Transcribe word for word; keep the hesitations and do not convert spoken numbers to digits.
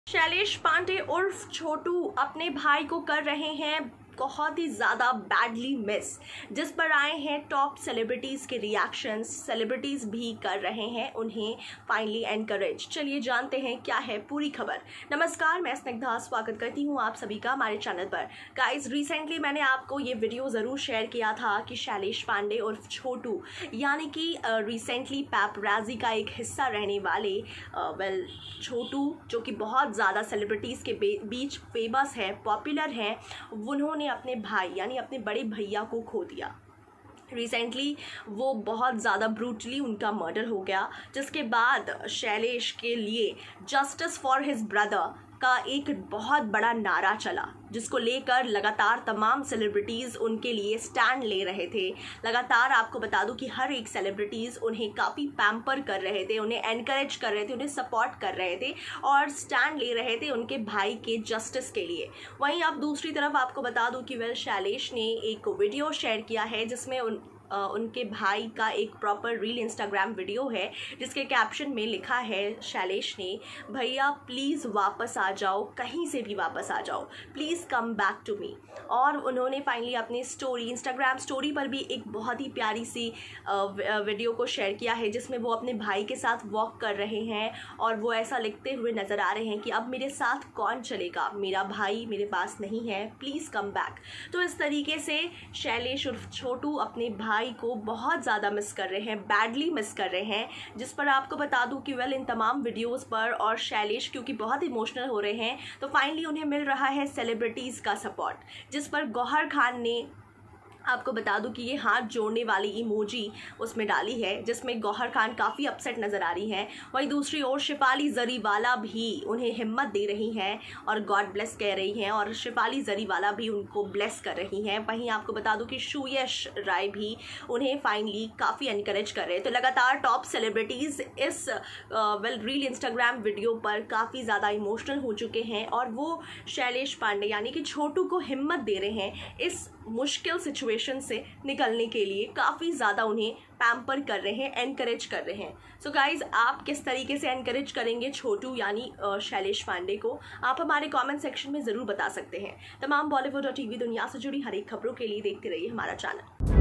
शैलेश पांडे उर्फ छोटू अपने भाई को कर रहे हैं बहुत ही ज़्यादा बैडली मिस, जिस पर आए हैं टॉप सेलिब्रिटीज़ के रिएक्शंस। सेलिब्रिटीज़ भी कर रहे हैं उन्हें फाइनली एनकरेज। चलिए जानते हैं क्या है पूरी खबर। नमस्कार, मैं स्निग्धा स्वागत करती हूँ आप सभी का हमारे चैनल पर। गाइस, रिसेंटली मैंने आपको ये वीडियो ज़रूर शेयर किया था कि शैलेश पांडे उर्फ छोटू यानी कि रिसेंटली पैपराजी का एक हिस्सा रहने वाले वेल छोटू, जो कि बहुत ज़्यादा सेलिब्रिटीज़ के बीच फेमस है, पॉपुलर हैं, उन्होंने अपने भाई यानी अपने बड़े भैया को खो दिया। रिसेंटली वो बहुत ज़्यादा ब्रूटली उनका मर्डर हो गया, जिसके बाद शैलेश के लिए जस्टिस फॉर हिज ब्रदर का एक बहुत बड़ा नारा चला, जिसको लेकर लगातार तमाम सेलिब्रिटीज़ उनके लिए स्टैंड ले रहे थे। लगातार आपको बता दूं कि हर एक सेलिब्रिटीज़ उन्हें काफ़ी पैम्पर कर रहे थे, उन्हें एनकरेज कर रहे थे, उन्हें सपोर्ट कर रहे थे और स्टैंड ले रहे थे उनके भाई के जस्टिस के लिए। वहीं अब दूसरी तरफ आपको बता दूं कि वेल शैलेश ने एक वीडियो शेयर किया है जिसमें उन Uh, उनके भाई का एक प्रॉपर रील इंस्टाग्राम वीडियो है, जिसके कैप्शन में लिखा है शैलेश ने, भैया प्लीज़ वापस आ जाओ, कहीं से भी वापस आ जाओ, please come back to me. और उन्होंने फाइनली अपनी स्टोरी इंस्टाग्राम स्टोरी पर भी एक बहुत ही प्यारी सी वीडियो को शेयर किया है, जिसमें वो अपने भाई के साथ वॉक कर रहे हैं और वो ऐसा लिखते हुए नज़र आ रहे हैं कि अब मेरे साथ कौन चलेगा, मेरा भाई मेरे पास नहीं है, प्लीज़ कम बैक। तो इस तरीके से शैलेश उर्फ छोटू अपने भाई को बहुत ज़्यादा मिस कर रहे हैं, बैडली मिस कर रहे हैं, जिस पर आपको बता दूं कि वेल इन तमाम वीडियोस पर और शैलेश क्योंकि बहुत इमोशनल हो रहे हैं, तो फाइनली उन्हें मिल रहा है सेलिब्रिटीज़ का सपोर्ट, जिस पर गौहर खान ने आपको बता दूं कि ये हाथ जोड़ने वाली इमोजी उसमें डाली है, जिसमें गौहर खान काफ़ी अपसेट नज़र आ रही हैं। वहीं दूसरी ओर शिफाली जरीवाला भी उन्हें हिम्मत दे रही हैं और गॉड ब्लेस कह रही हैं, और शिफाली जरीवाला भी उनको ब्लेस कर रही हैं। वहीं आपको बता दूं कि सुयश राय भी उन्हें फाइनली काफ़ी एनकरेज कर रहे हैं। तो लगातार टॉप सेलिब्रिटीज़ इस वेल रील इंस्टाग्राम वीडियो पर काफ़ी ज़्यादा इमोशनल हो चुके हैं और वो शैलेश पांडे यानी कि छोटू को हिम्मत दे रहे हैं इस मुश्किल सिचुएशन से निकलने के लिए, काफ़ी ज़्यादा उन्हें पैम्पर कर रहे हैं, एनकरेज कर रहे हैं। सो so गाइज, आप किस तरीके से एनकरेज करेंगे छोटू यानी शैलेश पांडे को, आप हमारे कमेंट सेक्शन में ज़रूर बता सकते हैं। तमाम बॉलीवुड और टीवी दुनिया से जुड़ी हर एक खबरों के लिए देखते रहिए हमारा चैनल।